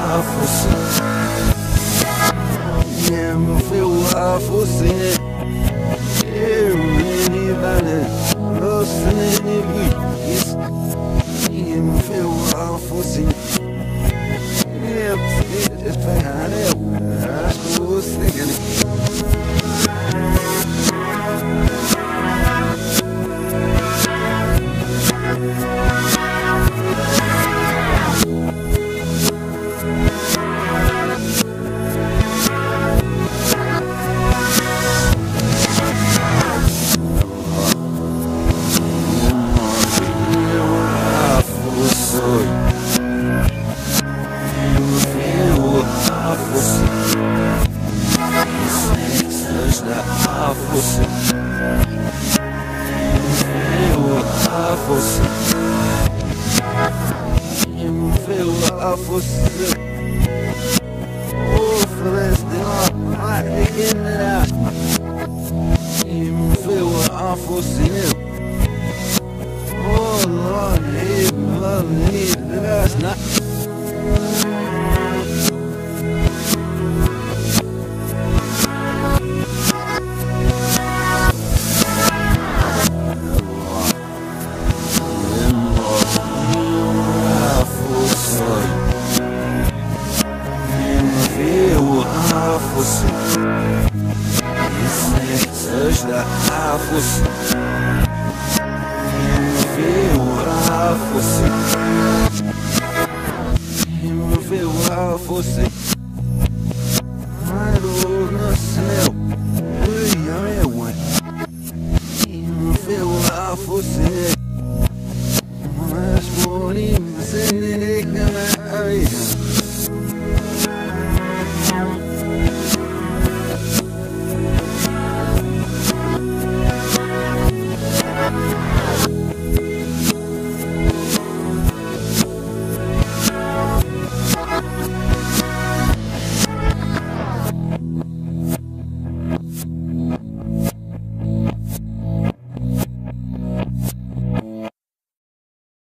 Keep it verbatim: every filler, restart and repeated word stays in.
a fosse. Yeah, me feel a fosse. Yeah, really bad. Lost in any weeks. Yeah, me feel a fosse. Yeah, it's behind it. I was thinking it. Você, eu a você, eu a você, oh, Celeste, I begin it eu a você, oh, Lord, hey, love, hey, that's not. Você, seja a você, viu a você, viu a você.